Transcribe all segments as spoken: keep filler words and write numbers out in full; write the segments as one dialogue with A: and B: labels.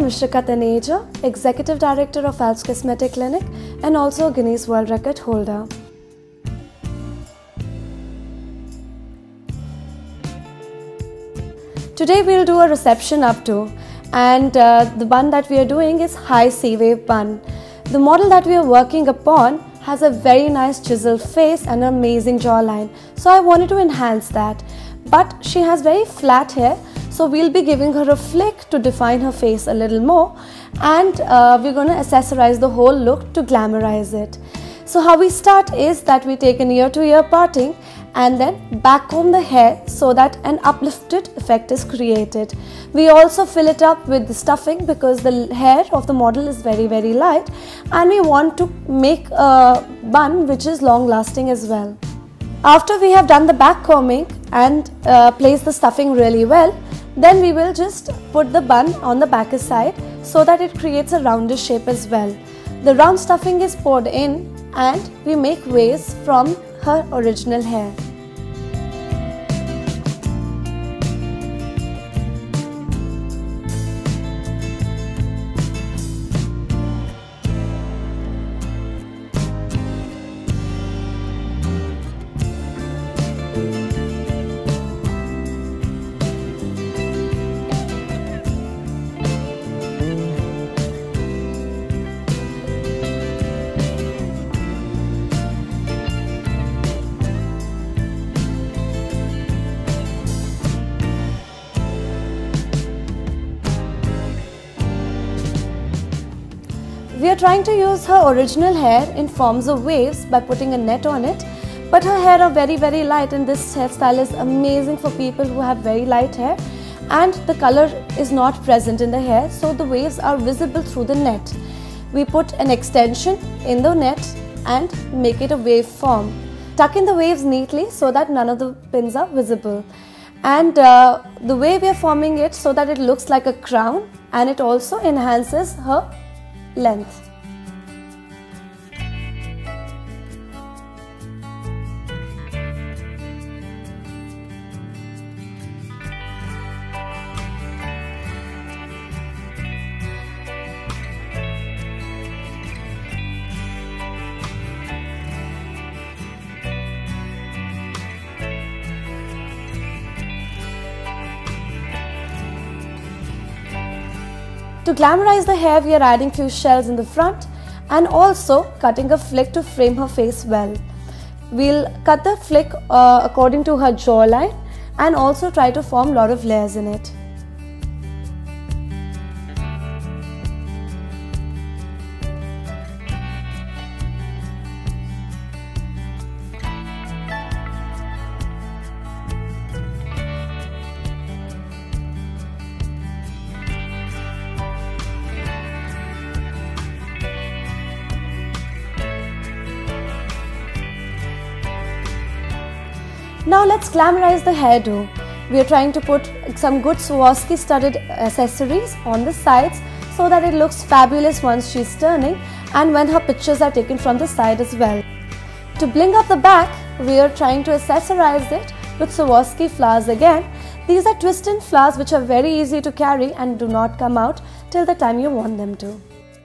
A: I'm Rishika Taneja, Executive Director of Alps Cosmetic Clinic and also a Guinness World Record holder. Today we'll do a reception updo, and uh, the bun that we are doing is high C-wave bun. The model that we are working upon has a very nice chiseled face and an amazing jawline, so I wanted to enhance that. But she has very flat hair, so we'll be giving her a flick to define her face a little more, and uh, we're going to accessorize the whole look to glamorize it. So how we start is that we take an ear to ear parting and then back comb the hair so that an uplifted effect is created. We also fill it up with the stuffing because the hair of the model is very very light, and we want to make a bun which is long lasting as well. After we have done the back combing and uh, place the stuffing really well, then we will just put the bun on the back side so that it creates a roundish shape as well. The round stuffing is poured in and we make waves from her original hair. We are trying to use her original hair in forms of waves by putting a net on it, but her hair are very very light, and this hairstyle is amazing for people who have very light hair and the color is not present in the hair, so the waves are visible through the net. We put an extension in the net and make it a wave form. Tuck in the waves neatly so that none of the pins are visible, and uh, the way we are forming it so that it looks like a crown, and it also enhances her length. To glamorize the hair, we are adding few shells in the front and also cutting a flick to frame her face well. We'll cut the flick uh, according to her jawline and also try to form a lot of layers in it. Now let's glamorize the hairdo. We are trying to put some good Swarovski studded accessories on the sides so that it looks fabulous once she's turning and when her pictures are taken from the side as well. To bling up the back, we are trying to accessorize it with Swarovski flowers again. These are twisted flowers which are very easy to carry and do not come out till the time you want them to.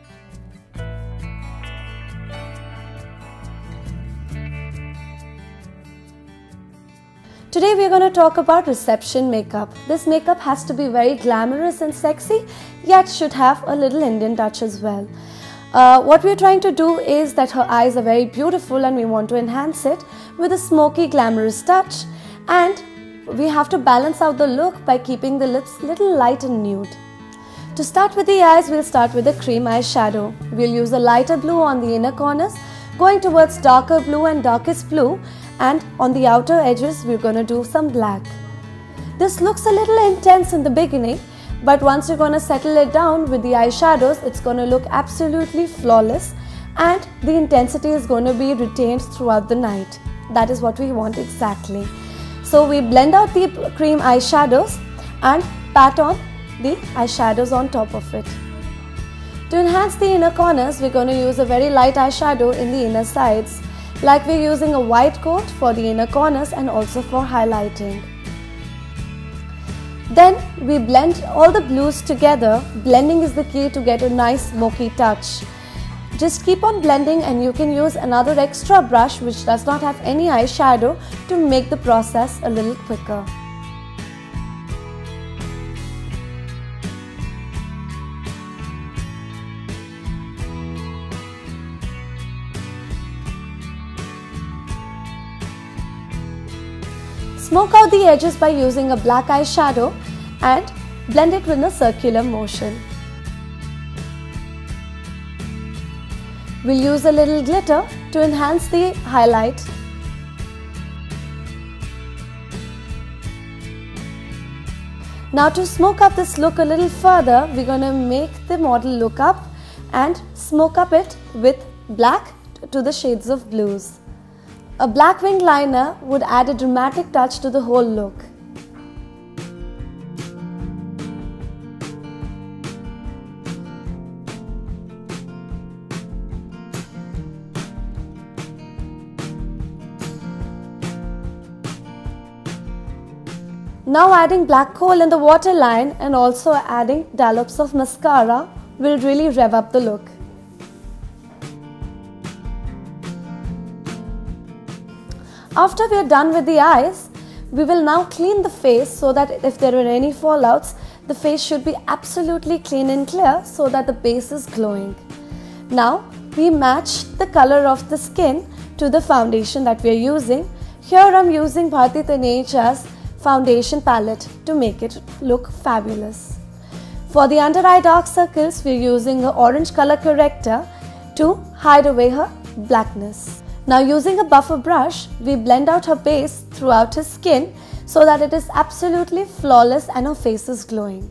A: Today we are going to talk about reception makeup. This makeup has to be very glamorous and sexy, yet should have a little Indian touch as well. Uh, what we are trying to do is that her eyes are very beautiful and we want to enhance it with a smoky glamorous touch, and we have to balance out the look by keeping the lips little light and nude. To start with the eyes, we'll start with a cream eyeshadow. We'll use a lighter blue on the inner corners, going towards darker blue and darkest blue, and on the outer edges we're going to do some black. This looks a little intense in the beginning, but once you're going to settle it down with the eyeshadows, it's going to look absolutely flawless and the intensity is going to be retained throughout the night. That is what we want exactly. So we blend out the cream eyeshadows and pat on the eyeshadows on top of it. To enhance the inner corners, we're going to use a very light eyeshadow in the inner sides, like we're using a white coat for the inner corners and also for highlighting. Then we blend all the blues together. Blending is the key to get a nice smoky touch. Just keep on blending and you can use another extra brush which does not have any eyeshadow to make the process a little quicker. Smoke out the edges by using a black eyeshadow and blend it in a circular motion. We'll use a little glitter to enhance the highlight. Now to smoke up this look a little further, we're going to make the model look up and smoke up it with black to the shades of blues. A black wing liner would add a dramatic touch to the whole look. Now adding black kohl in the waterline and also adding dollops of mascara will really rev up the look. After we are done with the eyes, we will now clean the face so that if there are any fallouts, the face should be absolutely clean and clear so that the base is glowing. Now we match the color of the skin to the foundation that we are using. Here I am using Bharti Taneja's foundation palette to make it look fabulous. For the under eye dark circles, we are using an orange color corrector to hide away her blackness. Now using a buffer brush, we blend out her base throughout her skin so that it is absolutely flawless and her face is glowing.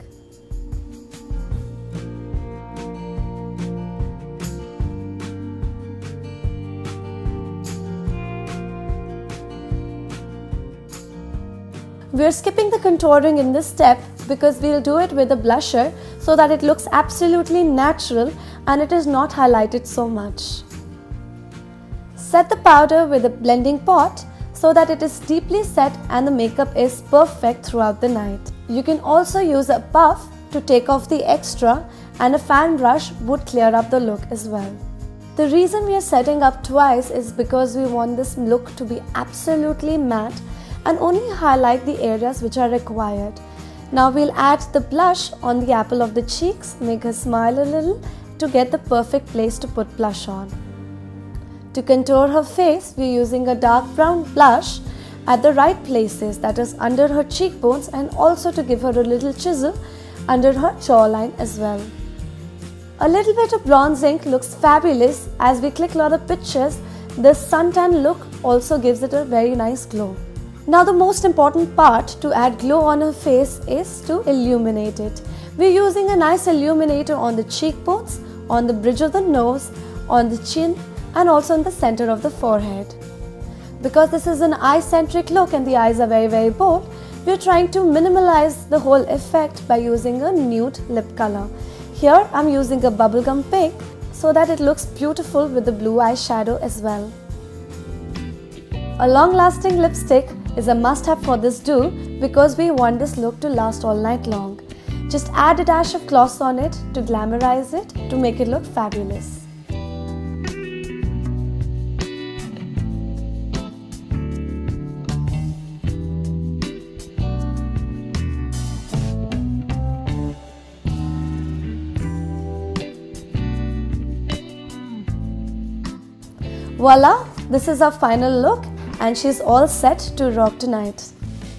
A: We are skipping the contouring in this step because we will do it with a blusher so that it looks absolutely natural and it is not highlighted so much. Set the powder with a blending pot so that it is deeply set and the makeup is perfect throughout the night. You can also use a puff to take off the extra and a fan brush would clear up the look as well. The reason we are setting up twice is because we want this look to be absolutely matte and only highlight the areas which are required. Now we'll add the blush on the apple of the cheeks, make her smile a little to get the perfect place to put blush on. To contour her face, we're using a dark brown blush at the right places, that is under her cheekbones, and also to give her a little chisel under her jawline as well. A little bit of bronze ink looks fabulous. As we click a lot of pictures, this suntan look also gives it a very nice glow. Now the most important part to add glow on her face is to illuminate it. We're using a nice illuminator on the cheekbones, on the bridge of the nose, on the chin, and also in the center of the forehead. Because this is an eye-centric look and the eyes are very very bold, we are trying to minimalize the whole effect by using a nude lip color. Here I am using a bubblegum pink so that it looks beautiful with the blue eyeshadow as well. A long-lasting lipstick is a must-have for this do because we want this look to last all night long. Just add a dash of gloss on it to glamorize it to make it look fabulous. Voila! This is our final look and she's all set to rock tonight.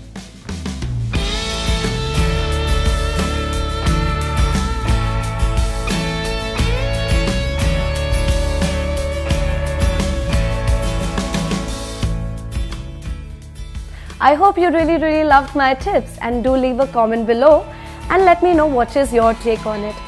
A: I hope you really really loved my tips, and do leave a comment below and let me know what is your take on it.